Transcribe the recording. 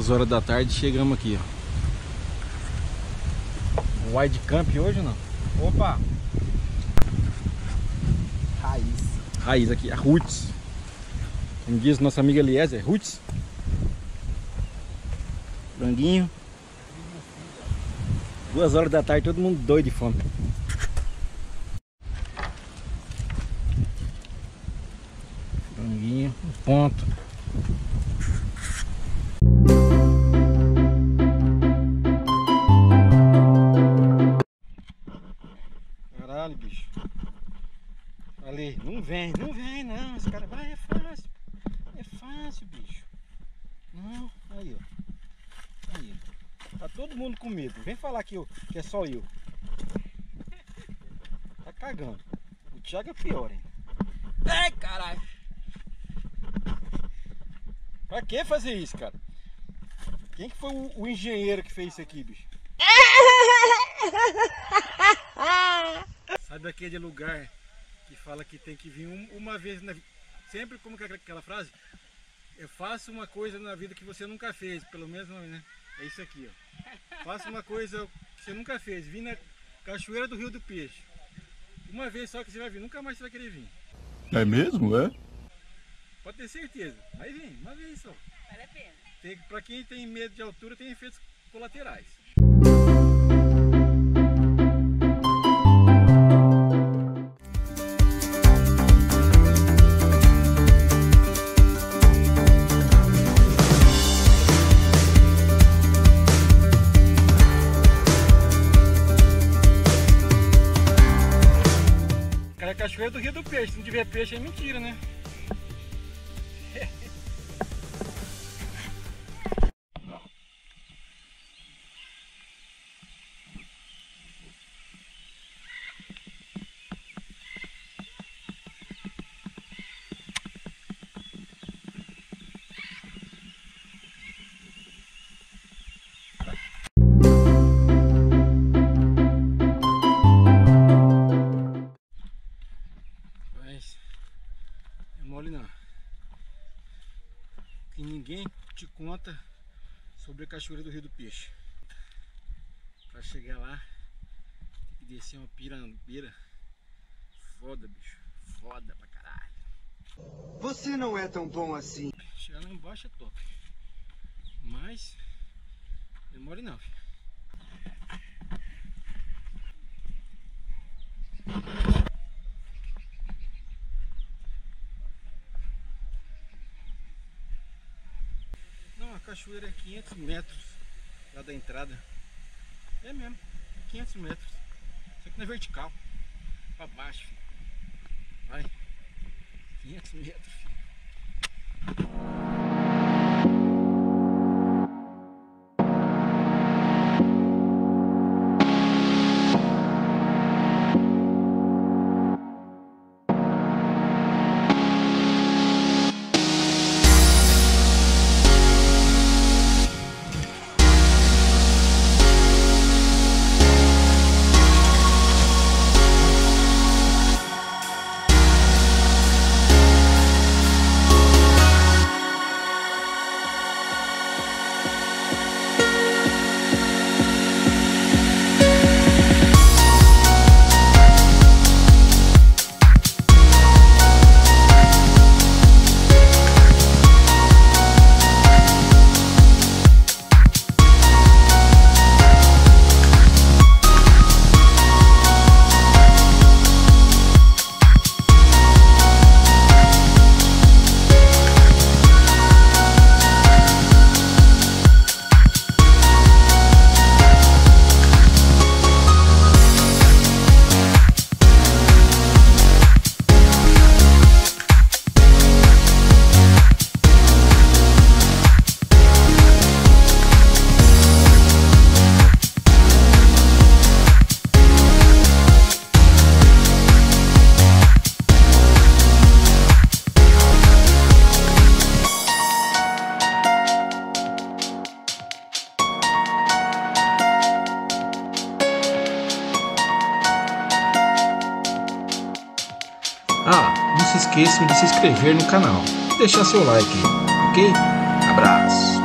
2 horas da tarde chegamos aqui, ó. Wide Camp hoje ou não? Opa! Raiz aqui, a Roots. Como diz nossa amiga Eliezer, Roots. Franguinho. 2 horas da tarde, todo mundo doido de fome. Franguinho, ponto. Caralho, bicho. Ali, não vem não. Esse cara vai, é fácil. É fácil, bicho. Não, aí, ó. Aí. Tá todo mundo com medo. Vem falar que é só eu. Tá cagando. O Thiago é pior, hein? Ai, caralho. Pra que fazer isso, cara? Quem que foi o engenheiro que fez isso aqui, bicho? Sabe aquele lugar que fala que tem que vir uma vez na vida? Sempre, como que é aquela frase? Eu faço uma coisa na vida que você nunca fez, pelo menos, né? É isso aqui, ó. Faça uma coisa que você nunca fez. Vim na Cachoeira do Rio do Peixe. Uma vez só que você vai vir, nunca mais você vai querer vir. É mesmo, é? Pode ter certeza. Vai vir, uma vez só. Vale a pena. Pra quem tem medo de altura, tem efeitos colaterais. Cara, é Cachoeira do Rio do Peixe. Se não tiver peixe é mentira, né? Não. Que ninguém te conta sobre a Cachoeira do Rio do Peixe. Pra chegar lá, tem que descer uma pirambeira. Foda, bicho. Foda pra caralho. Você não é tão bom assim. Chegar lá embaixo é top. Mas demore não, filho. A cachoeira é 500 metros lá da entrada. É mesmo, 500 metros. Isso aqui não é vertical. Pra baixo, filho. Vai. 500 metros, filho. Ah, não se esqueça de se inscrever no canal e deixar seu like, ok? Abraço!